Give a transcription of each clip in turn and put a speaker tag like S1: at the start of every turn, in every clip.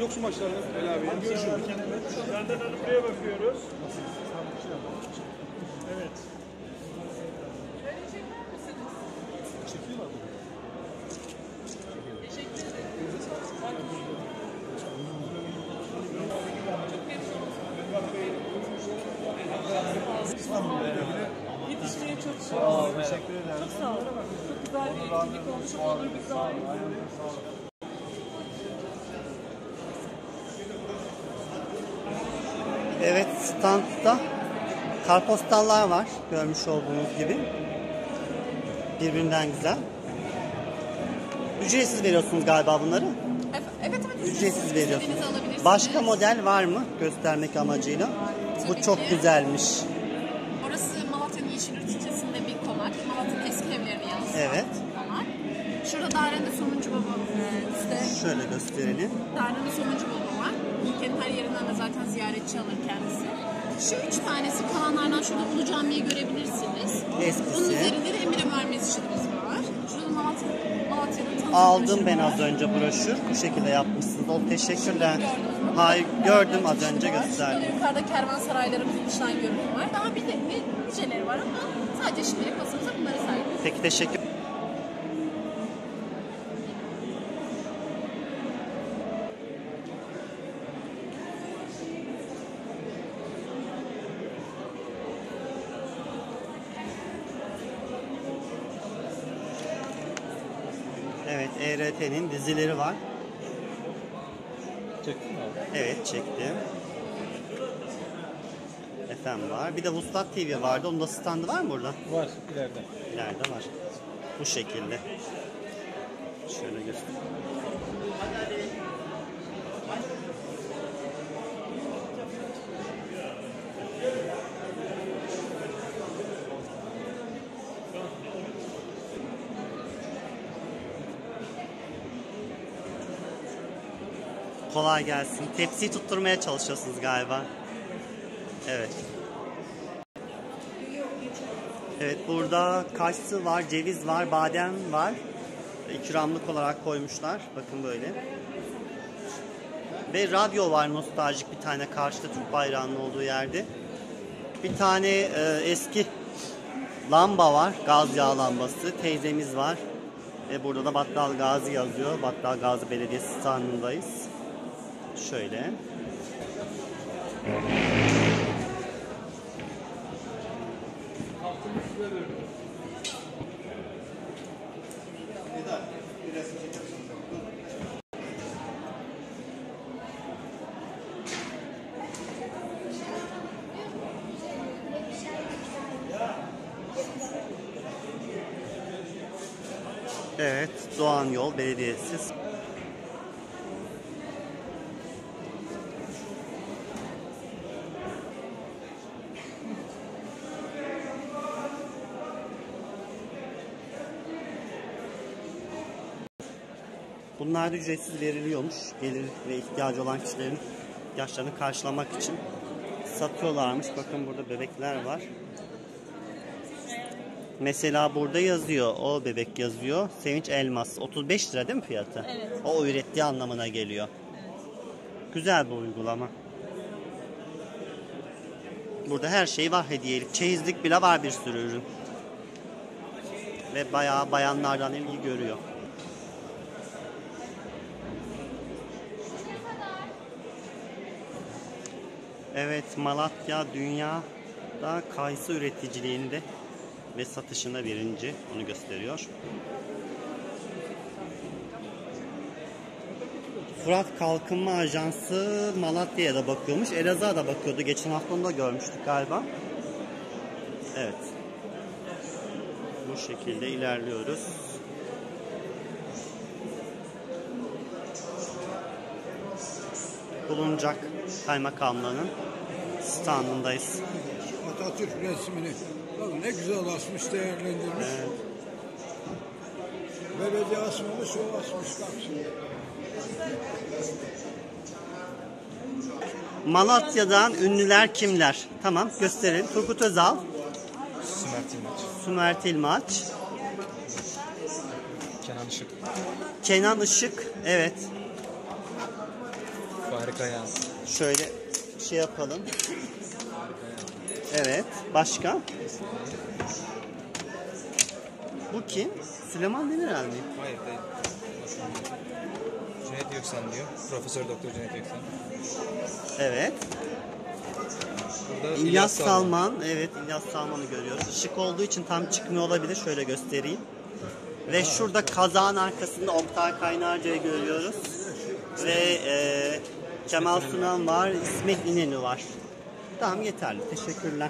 S1: Yoksun maçlarda Ali abi. Görüşürüz.
S2: Senden buraya bakıyoruz. Evet.
S3: Yetişmeye çalışıyoruz.
S1: Teşekkür ederim.
S3: Çok sağ olun. Çok güzel bir etkinlik olmuş. Çok olur bize ait.
S4: Evet, standta kartpostallar var. Görmüş olduğunuz gibi. Birbirinden güzel. Ücretsiz veriyorsunuz galiba bunları.
S3: Evet.
S4: Ücretsiz veriyorsunuz.
S3: İstediğinizi alabilirsiniz.
S4: Başka model var mı göstermek amacıyla? Bu
S3: Tabii
S4: çok
S3: ki.
S4: güzelmiş.
S3: Orası Malatya'nın Yeşilyurt ilçesinde bir konak. Malatya'nın eski evlerini yansıtan
S4: Evet.
S3: konak. Şurada Dare'de Somuncu Baba işte
S4: Şöyle gösterelim.
S3: Dare'de Somuncu Baba var. Ülkenin her yerinden de zaten ziyaretçi alır kendisi. Şu 3 tanesi kalanlardan şurada Ulu Camii'yi görebilirsiniz.
S4: Eskisi.
S3: Onun üzerinde de Emir Ömer Mescidimiz var. Şurada Malatya'nın tanıtım
S4: Aldım
S3: broşürü
S4: ben
S3: var.
S4: az önce broşür. Bu şekilde yapmışsınız. Teşekkürler.
S3: Gördünüz mü?
S4: Hayır, gördüm az
S3: Şurada
S4: önce
S3: var.
S4: gösterdim.
S3: Şurada yukarıda kervansaraylarımızın dıştan görünümü var. Daha bir niceleri var ama sadece şimdilik basımıza bunları sayıyoruz.
S4: Peki teşekkür. Evet, ERT'nin dizileri var.
S1: Çektin mi abi?
S4: Evet, çektim. FM var. Bir de Vuslat TV vardı. Onun da standı var mı burada?
S1: Var ileride.
S4: İleride var. Bu şekilde. Şöyle göster. Kolay gelsin. Tepsiyi tutturmaya çalışıyorsunuz galiba. Evet. Evet, burada kayısı var, ceviz var, badem var. İkramlık olarak koymuşlar. Bakın böyle. Ve radyo var, nostaljik bir tane karşıda Türk bayrağının olduğu yerde. Bir tane eski lamba var, gaz yağı lambası. Teyzemiz var. Ve burada da Battal Gazi yazıyor. Battal Gazi Belediyesi standındayız. Şöyle. Evet, Doğan Yol Belediyesi. Bunlar da ücretsiz veriliyormuş. Gelir ve ihtiyacı olan kişilerin ihtiyaçlarını karşılamak için satıyorlarmış. Bakın burada bebekler var. Mesela burada yazıyor. O bebek yazıyor. Sevinç Elmas. 35 lira değil mi fiyatı?
S3: Evet.
S4: O ürettiği anlamına geliyor. Güzel bir uygulama. Burada her şey var hediyelik. Çeyizlik bile var bir sürü ürün. Ve bayağı bayanlardan ilgi görüyor. Evet, Malatya dünyada kayısı üreticiliğinde ve satışında birinci, onu gösteriyor. Fırat Kalkınma Ajansı Malatya'ya da bakıyormuş. Elazığ'a da bakıyordu. Geçen hafta onu da görmüştük galiba. Evet. Bu şekilde ilerliyoruz. Buluncak Kaymakamlığı'nın standındayız.
S5: Atatürk resmini ne güzel asmış, değerlendirmiş.
S4: Evet.
S5: Belediye asmamış, o asmış. Bak şimdi.
S4: Malatya'dan ünlüler kimler? Tamam, gösterelim. Turgut Özal,
S1: Sümer Tilmaç.
S4: Sümer Tilmaç,
S1: Kenan Işık.
S4: Kenan Işık, evet.
S1: Harika ya.
S4: Şöyle şey yapalım. Evet. Başka? Bu kim? Süleyman Demirel mi?
S1: Hayır değil. Cüneyt Göksen diyor. Profesör Doktor Cüneyt Göksen.
S4: Evet.
S1: Burada
S4: İlyas Salman. Evet, İlyas Salman'ı görüyoruz. Işık olduğu için tam çıkmıyor olabilir. Şöyle göstereyim. Ve şurada kazağın arkasında Oktay Kaynarca'yı görüyoruz. Ve Kemal Sunal var, İsmet İnönü var. Tamam, yeterli. Teşekkürler.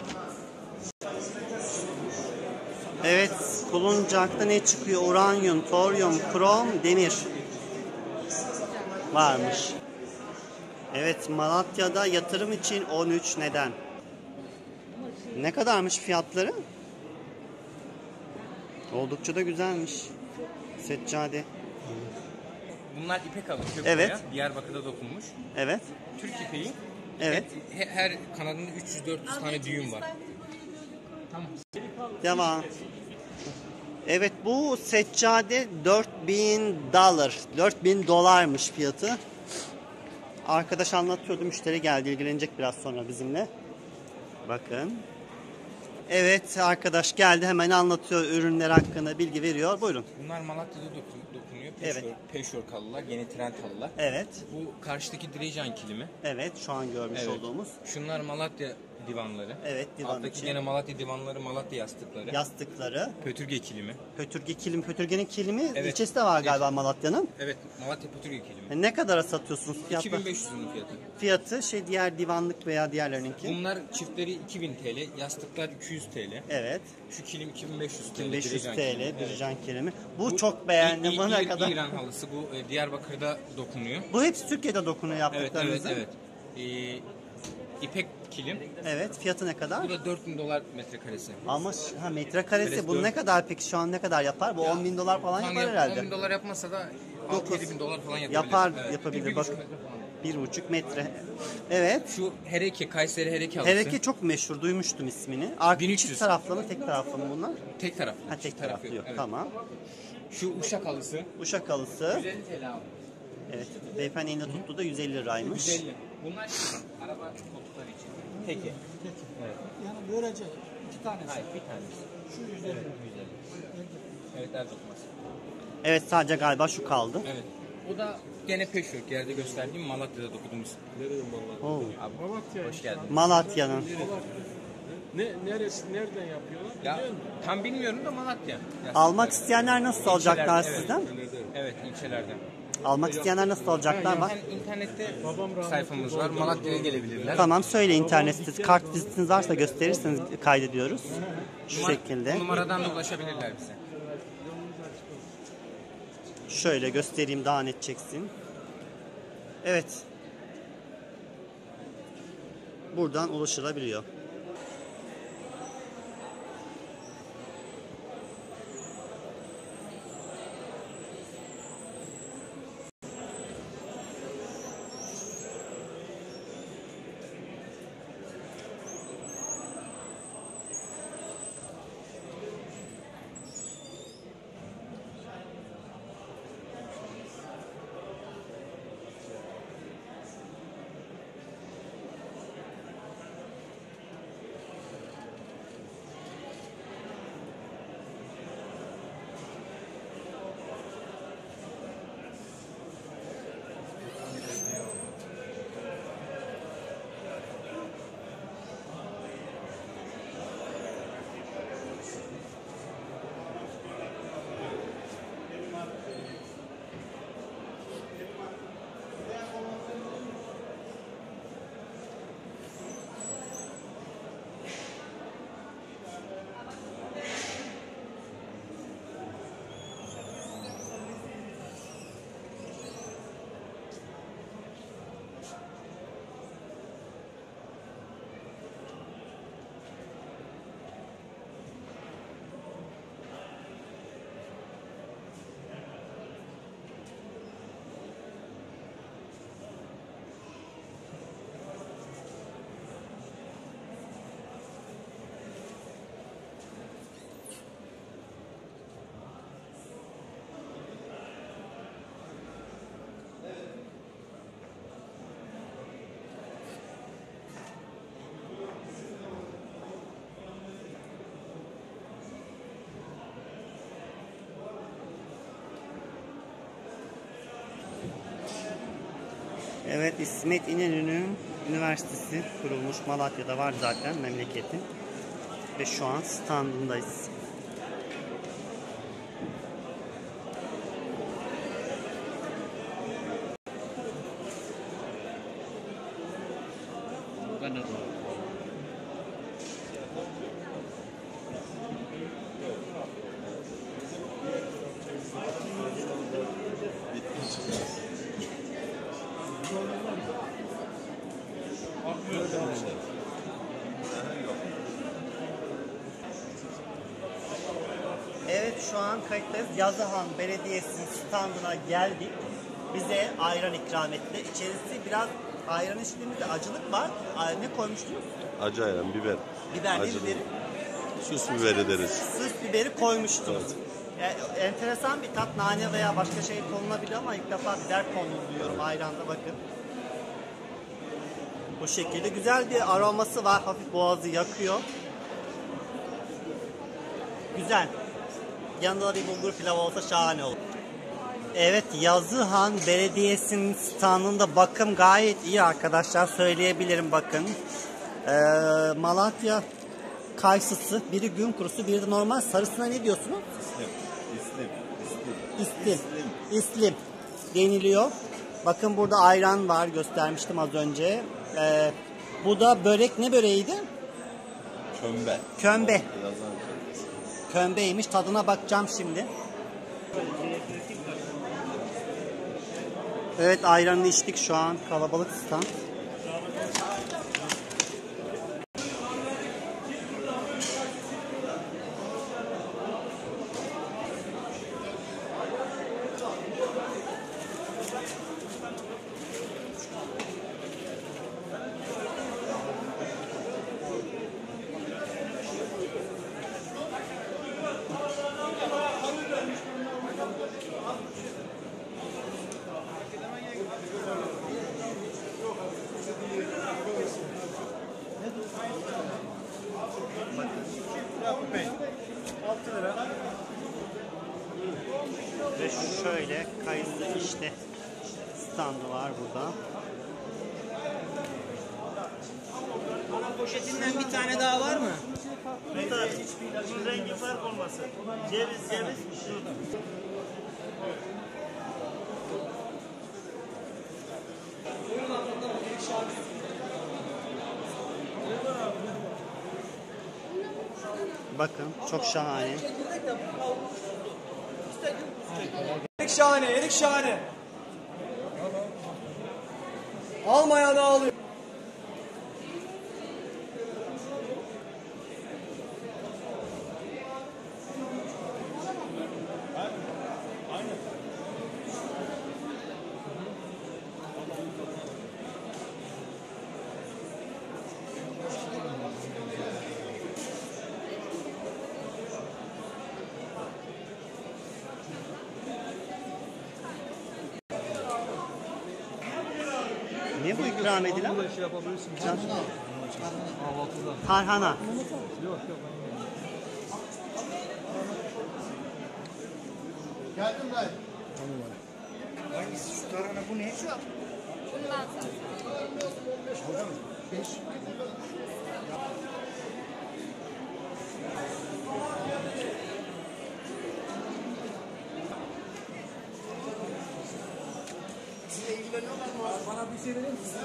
S4: Evet, Kuluncak'ta ne çıkıyor? Uranyum, toryum, krom, demir varmış. Evet, Malatya'da yatırım için 13 neden? Ne kadarmış fiyatları? Oldukça da güzelmiş. Seccade.
S6: Bunlar ipek halı kök
S4: Evet.
S6: boya. Diyarbakır'da dokunmuş.
S4: Evet.
S6: Türk ipeği.
S4: Evet.
S6: Her kanadında 300-400 tane düğüm var.
S4: Devam. Evet, bu seccade $4.000 fiyatı. Arkadaş anlatıyordu, müşteri geldi, ilgilenecek biraz sonra bizimle. Bakın. Evet, arkadaş geldi, hemen anlatıyor, ürünler hakkında bilgi veriyor. Buyurun.
S6: Bunlar Malatya'da dokunuyor.
S4: Evet.
S6: Peşor halılar, yeni trend halılar.
S4: Evet.
S6: Bu karşıdaki Direjan kilimi.
S4: Evet, şu an görmüş
S6: Evet.
S4: olduğumuz.
S6: Şunlar Malatya divanları.
S4: Evet, divan
S6: Alttaki
S4: için.
S6: gene Malatya divanları, Malatya yastıkları.
S4: Yastıkları.
S6: Pötürge kilimi.
S4: Pötürge kilim. Pötürgenin kilimi
S6: Evet.
S4: ilçesi de var galiba Malatya'nın.
S6: Evet, Malatya pötürge kilimi.
S4: Ne kadara satıyorsunuz fiyatı?
S6: 2500 bunun fiyatı.
S4: Fiyatı diğer divanlık veya diğerlerininki.
S6: Bunlar çiftleri 2000 TL, yastıklar 200 TL.
S4: Evet.
S6: Şu kilim 2500 TL.
S4: 1500
S6: Direjan
S4: TL
S6: kilimi.
S4: Dirijan kilimi. Bu çok beğendim. Bu ne kadar?
S6: İran halısı bu Diyarbakır'da dokunuyor.
S4: Bu hepsi Türkiye'de dokunuyor
S6: Evet,
S4: yaptıklarınızı.
S6: evet, evet. İpek kilim.
S4: Evet, fiyatı ne kadar?
S6: Bu da $4000 metrekaresi.
S4: Ama metrekaresi
S6: Evet,
S4: bu
S6: dört.
S4: ne kadar peki, şu an ne kadar yapar? Bu $10.000 falan yapar herhalde.
S6: $10.000 yapmasa da
S4: Dokuz.
S6: $6-7.000 falan yapabilir.
S4: Yapar,
S6: Evet.
S4: yapabilir.
S6: Bir
S4: Bak,
S6: buçuk metre falan.
S4: 1,5 metre. Evet.
S6: Şu hereke, Kayseri hereke halısı.
S4: Hereke çok meşhur, duymuştum ismini. Arka
S6: 1300.
S4: çift taraflı mı, tek taraflı mı bunlar?
S6: Tek taraflı.
S4: Ha, tek
S6: Çift
S4: taraflı yok.
S6: evet.
S4: Tamam.
S6: Şu uşak halısı.
S4: Uşak halısı.
S6: 150 TL abi.
S4: Evet. Beyefendi elinde tuttu da 150 liraymış.
S6: 150. Bunlar araba koltukları için. Teki.
S5: Yani böylece iki tanesi.
S6: Hayır, bir tanesi.
S5: Şu 150.
S6: Evet, el tutması.
S4: Evet, sadece galiba şu kaldı.
S6: Evet. O da gene peşök yerde gösterdiğim Malatya'da dokuduğumuz.
S4: Oo.
S6: Abi, hoş geldin.
S4: Malatya'nın.
S2: Nereden yapıyorlar?
S6: Ya tam bilmiyorum da Malatya.
S4: Almak isteyenler nasıl alacaklar
S6: İlçelerde,
S4: sizden?
S6: Evet, ilçelerde.
S4: Almak isteyenler nasıl alacaklar var?
S6: Hem internette sayfamız var. Malatya'ya gelebilirler.
S4: Tamam, söyle internet sitesi. Kart vizitiniz varsa gösterirseniz kaydediyoruz. Şu şekilde.
S6: Bu numaradan da ulaşabilirler bize.
S4: Şöyle göstereyim, daha net çeksin. Evet. Buradan ulaşılabiliyor. Evet, İsmet İnönü Üniversitesi kurulmuş. Malatya'da var zaten memleketi. Ve şu an standındayız. Evet, şu an kayıttayız. Yazıhan Belediyesi'nin standına geldik. Bize ayran ikram etti. İçerisi biraz ayran içtiğimizde acılık var. Ne koymuştunuz?
S7: Acı ayran, biber.
S4: Biber, ne
S7: Acılı.
S4: biberi?
S7: Süs biberi deriz.
S4: Süs biberi koymuştunuz. Yani enteresan bir tat. Nane veya başka şey konulabilir ama ilk defa biber konuluyor ayranda, bakın. Bu şekilde güzel bir aroması var. Hafif boğazı yakıyor. Güzel. Yanında bir bulgur pilavı olsa şahane olur. Evet, Yazıhan Belediyesi'nin standında bakım gayet iyi arkadaşlar, söyleyebilirim bakın. Malatya kayısısı, biri gün kurusu, biri de normal. Sarısına ne diyorsunuz? İslim deniliyor. Bakın burada ayran var, göstermiştim az önce. Bu da börek, ne böreğiydi? Kömbe. Kömbeymiş, tadına bakacağım şimdi. Evet, ayranını içtik, şu an kalabalık stand. Ve şöyle kayısı işte standı var burada.
S6: Poşetinden bir tane daha var mı?
S8: Şu rengi fark olmasın. Ceviz şu.
S4: Bakın, çok şahane.
S5: Erik şahane, erik şahane. Almayan ağlıyor.
S4: Ne bu ikram edilen?
S2: Burada şey yapabilirsin. Kahvaltıda.
S4: Tarhana.
S2: Yok yok.
S5: Geldim dayı.
S8: Hangisi şu tarhana, bu ne?
S3: Bundan sonra.
S5: Bana bir şey verir misin?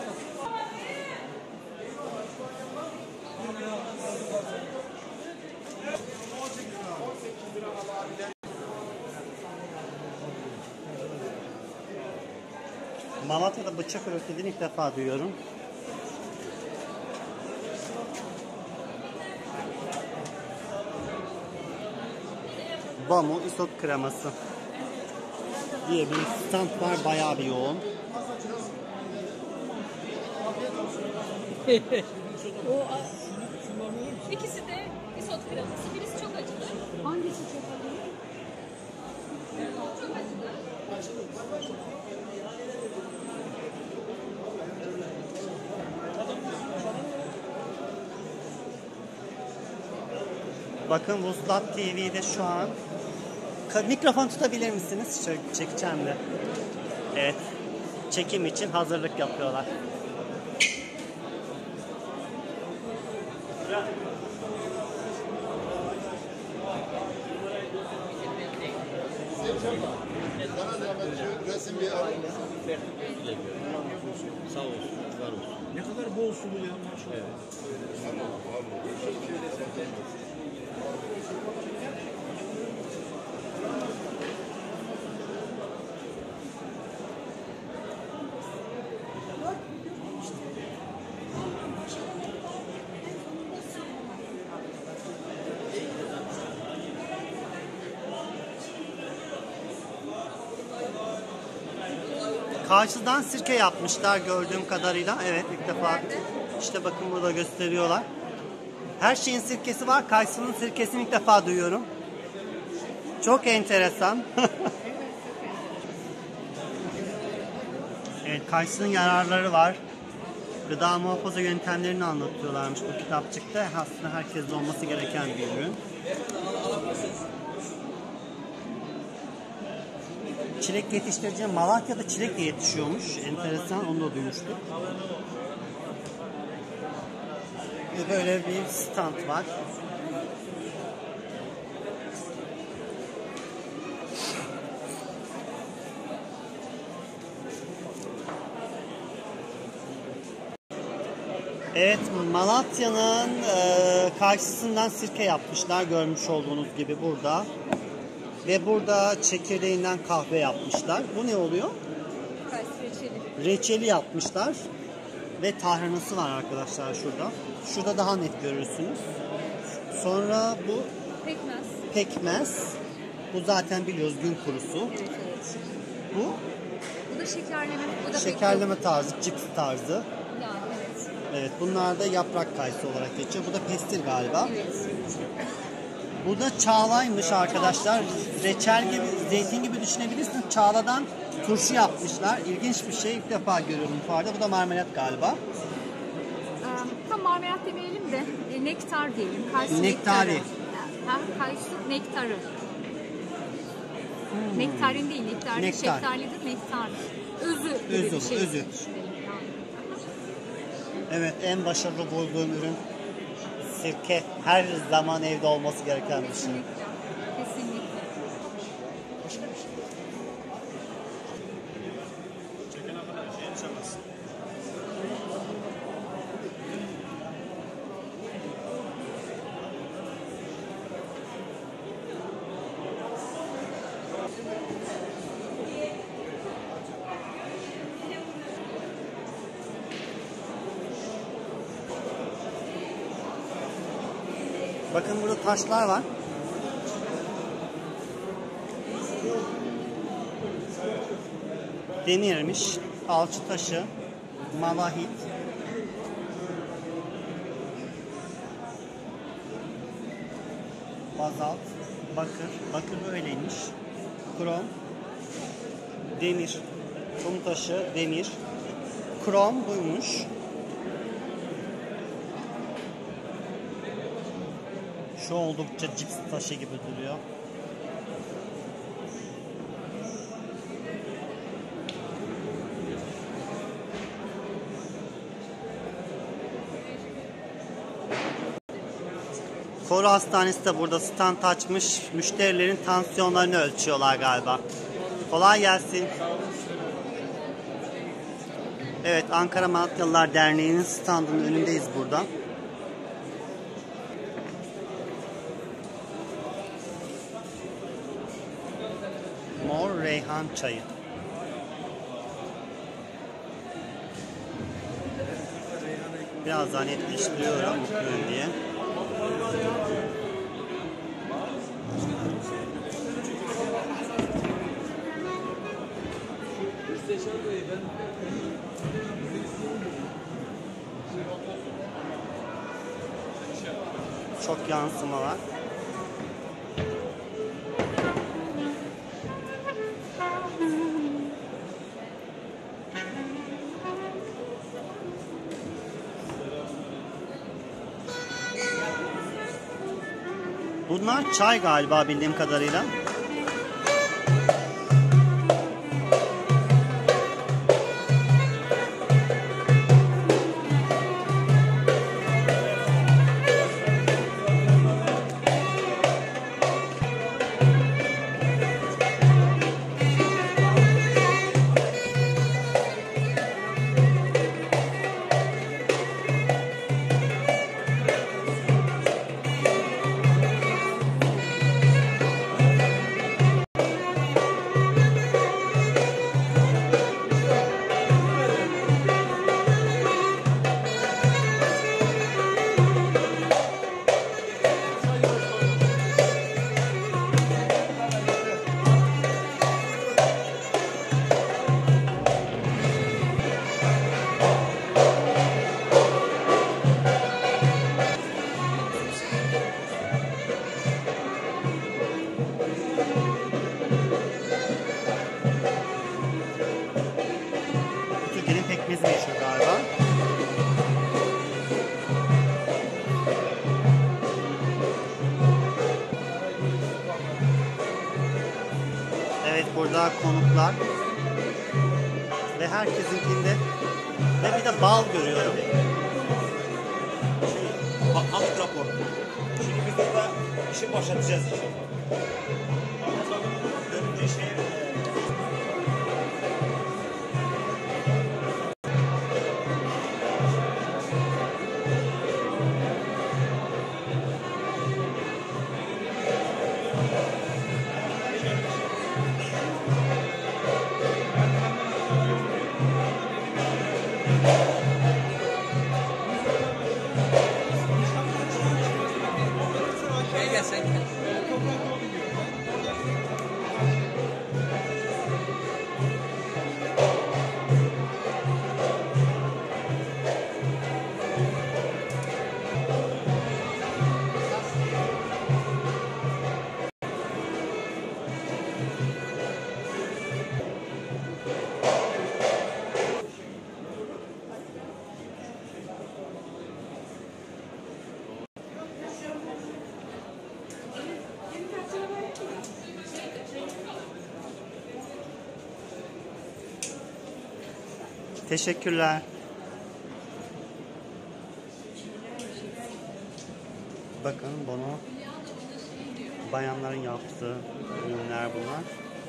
S4: Malatya'da bıçak üretildiğini ilk defa duyuyorum. Bamu isot kreması diye bir stand var, bayağı bir yoğun.
S9: İkisi de isot kreması. Birisi çok acılı. Hangisi çok acılı? Çok acılı.
S4: Bakın Vuslat TV'de şu an. Mikrofon tutabilir misiniz? Şöyle çekeceğim de. Evet. çekim için hazırlık yapıyorlar.
S5: Resim bir alayım.
S7: Sağ olsun, var olsun.
S8: Ne kadar bol sulu ya maşallah.
S4: Karşıdan sirke yapmışlar gördüğüm kadarıyla. Evet, ilk defa. İşte bakın burada gösteriyorlar. Her şeyin sirkesi var. Karşısının sirkesini ilk defa duyuyorum. Çok enteresan. Evet, karşısının yararları var. Gıda muhafaza yöntemlerini anlatıyorlarmış bu kitapçıkta. Aslında herkeste olması gereken bir ürün. Çilek yetiştirici Malatya'da çilek de yetişiyormuş. Enteresan, onu da duymuştuk. Ve böyle bir stand var. Evet, Malatya'nın karşısından sirke yapmışlar görmüş olduğunuz gibi burada. Ve burada çekirdeğinden kahve yapmışlar. Bu ne oluyor? Reçeli yapmışlar. Ve tahranası var arkadaşlar şurada. Şurada daha net görürsünüz. Sonra bu
S9: Pekmez.
S4: pekmez. Bu zaten biliyoruz gün kurusu. Bu
S9: Bu da şekerleme. Bu da
S4: şekerleme tarzı, cips tarzı.
S9: Yani evet.
S4: Evet, bunlar da yaprak kayısı olarak geçiyor. Bu da pestil galiba.
S9: Evet.
S4: Bu da çağlaymış arkadaşlar. Reçel gibi, zeytin gibi düşünebilirsiniz. Çağladan turşu yapmışlar. İlginç bir şey. İlk defa görüyorum fuarda. Bu da marmelat galiba.
S9: Tam marmelat demeyelim de nektar diyelim. Kayısı
S4: Nektari.
S9: nektarı. Ha, kayısı nektarı. Nektarin değil, nektarli,
S4: Nektar.
S9: şeftalidir, nektar. Özü gibi
S4: Özü,
S9: bir şey.
S4: özü. Evet, en başarılı bulduğum ürün sirke. Her zaman evde olması gereken bir şey.
S9: Kesinlikle. Kesinlikle.
S4: Bakın burada taşlar var. Demirmiş, alçı taşı, malahit, bazalt, bakır, bakır böyleymiş, krom, demir, kum taşı, demir, krom buymuş. Şu oldukça cips taşı gibi duruyor. Koru Hastanesi de burada stand açmış. Müşterilerin tansiyonlarını ölçüyorlar galiba. Kolay gelsin. Evet, Ankara Malatyalılar Derneği'nin standının önündeyiz burada. Mor reyhan çayı. Birazdan netleştiriyorum mutluyum diye. Çok yansıma var. Bunlar çay galiba bildiğim kadarıyla. burada konuklar ve herkesinkinde ve bir de bal görüyorum.
S8: Hamit raporu. Şimdi biz burada işi başlatacağız inşallah. Dönünce
S6: Gel sen gel.
S4: Teşekkürler. Bakın bunu bayanların yaptığı ürünler bunlar.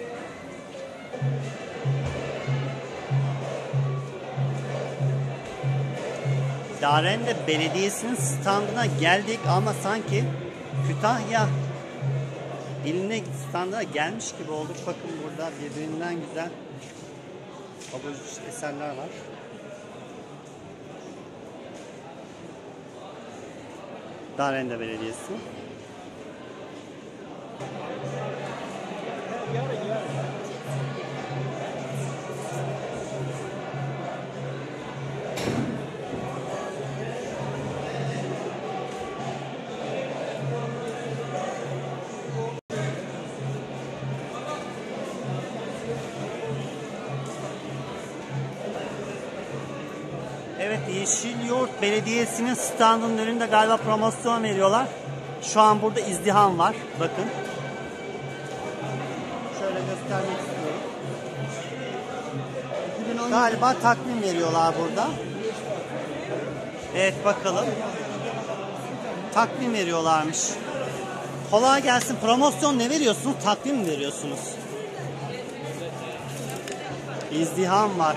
S4: Darende Belediyesi'nin standına geldik ama sanki Kütahya iline standına gelmiş gibi olduk. Bakın burada birbirinden güzel eserler var. Darende Belediyesi. Evet, Yeşilyurt Belediyesi'nin standının önünde galiba promosyon veriyorlar. Şu an burada izdiham var. Bakın. Şöyle göstermek istiyorum. Galiba takvim veriyorlar burada. Evet, bakalım. Takvim veriyorlarmış. Kolay gelsin. Promosyon ne veriyorsunuz? Takvim mi veriyorsunuz? İzdiham var.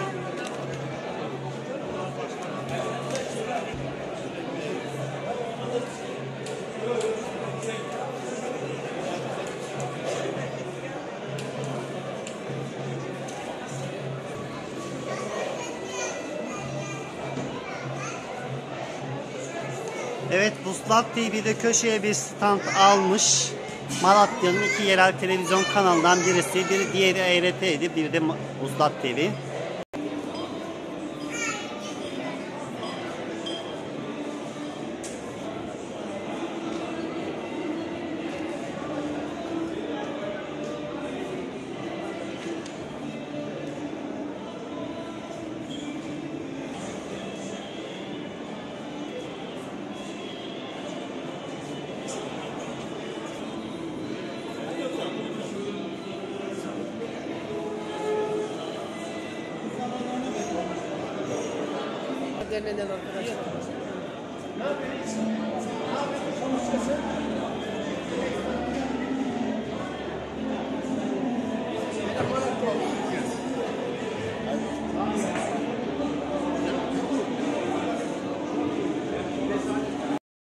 S4: Evet, Vuslat TV'de köşeye bir stand almış. Malatya'nın iki yerel televizyon kanalından birisi, biri diğeri ERT'ydi, biri de Vuslat TV.
S5: Neden arkadaşlar? Ne yapıyorsun?